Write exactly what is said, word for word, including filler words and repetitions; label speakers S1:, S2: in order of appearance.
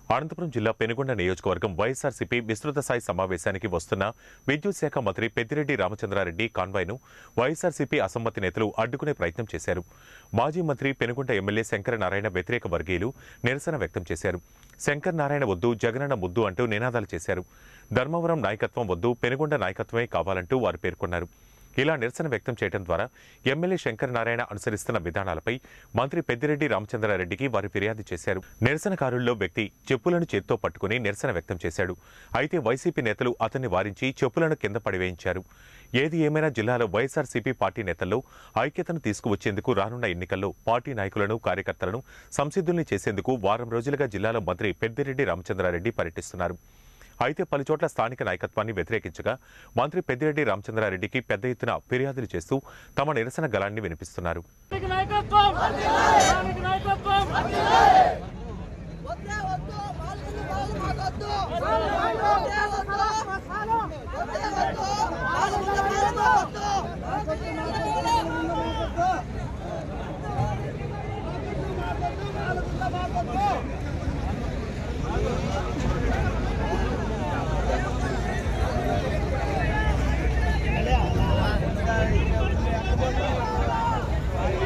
S1: అనంతపురం జిల్లా పెనుగొండ నియోజకవర్గం వైఎస్ఆర్సీపీ విస్తృత స్థాయి సమావేశానికి వస్తున్న విద్యుత్ శాఖ మంత్రి పెద్దిరెడ్డి రామచంద్రారెడ్డి కాన్వాయ్ను వైఎస్ఆర్సీపీ అసమ్మతి నేతలు అడ్డుకునే ప్రయత్నం చేశారు. మాజీ మంత్రి పెనుగొండ ఎమ్మెల్యే శంకర నారాయణ వ్యతిరేక వర్గీయులు నిరసన వ్యక్తం చేశారు. శంకర్ నారాయణ వద్దు, జగనన్న ముద్దు అంటూ నినాదాలు చేశారు. ధర్మవరం నాయకత్వం వద్దు, పెనుగొండ నాయకత్వమే కావాలంటూ వారు పేర్కొన్నారు. ఇలా నిరసన వ్యక్తం చేయడం ద్వారా ఎమ్మెల్యే శంకర్ నారాయణ అనుసరిస్తున్న విధానాలపై మంత్రి పెద్దిరెడ్డి రామచంద్రారెడ్డికి వారు ఫిర్యాదు చేశారు. నిరసనకారుల్లో వ్యక్తి చెప్పులను చేత్తో పట్టుకుని నిరసన వ్యక్తం చేశాడు. అయితే వైసీపీ నేతలు అతన్ని వారించి చెప్పులను కింద పడివేయించారు. ఏది ఏమైనా జిల్లాలో వైఎస్ఆర్సీపీ పార్టీ నేతల్లో ఐక్యతను తీసుకువచ్చేందుకు రానున్న ఎన్నికల్లో పార్టీ నాయకులను, కార్యకర్తలను సంసిద్ధుల్ని చేసేందుకు వారం రోజులుగా జిల్లాలో మంత్రి పెద్దిరెడ్డి రామచంద్రారెడ్డి పర్యటిస్తున్నారు. అయితే పలుచోట్ల స్థానిక నాయకత్వాన్ని వ్యతిరేకించగా మంత్రి పెద్దిరెడ్డి రామచంద్రారెడ్డికి పెద్ద ఎత్తున ఫిర్యాదులు చేస్తూ తమ నిరసన గళాన్ని వినిపిస్తున్నారు.